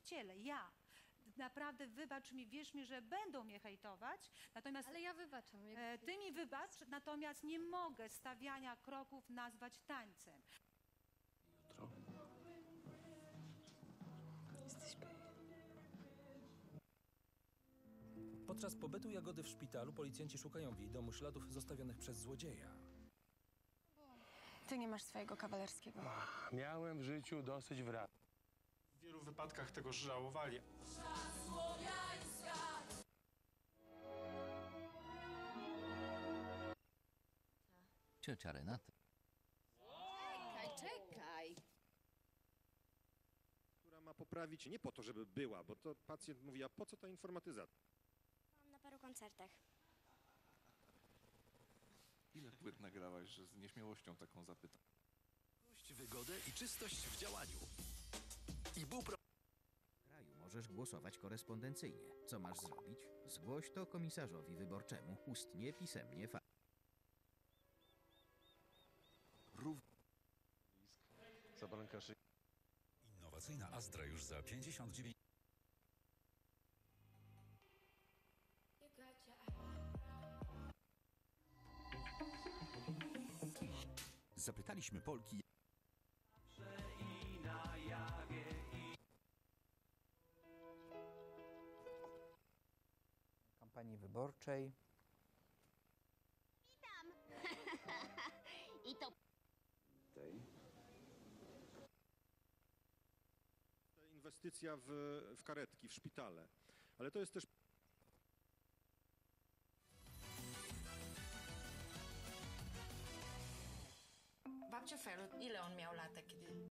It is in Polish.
wcielę, ja. Naprawdę wybacz mi, wierz mi, że będą mnie hejtować, natomiast... Ale ja wybaczam. Ty mi wybacz, natomiast nie mogę stawiania kroków nazwać tańcem. Jutro. Jesteś pewien? Podczas pobytu Jagody w szpitalu policjanci szukają w jej domu śladów zostawionych przez złodzieja. Ty nie masz swojego kawalerskiego. Miałem w życiu dosyć wrat. W wielu wypadkach tego żałowali. Ciocia Renata. Czekaj. Która ma poprawić nie po to, żeby była, bo to pacjent mówi, a po co ta informatyzacja? Byłam na paru koncertach. Ile płyt nagrałaś, że z nieśmiałością taką zapytam? Wygodę i czystość w działaniu. W kraju możesz głosować korespondencyjnie. Co masz zrobić? Zgłoś to komisarzowi wyborczemu, ustnie, pisemnie, Zabranka szyj. Innowacyjna Astra już za 59. Zapytaliśmy Polki. Kampanii wyborczej. Witam. I to... Inwestycja w karetki, w szpitale. Ale to jest też... Babcia Felu, ile on miał lat, kiedy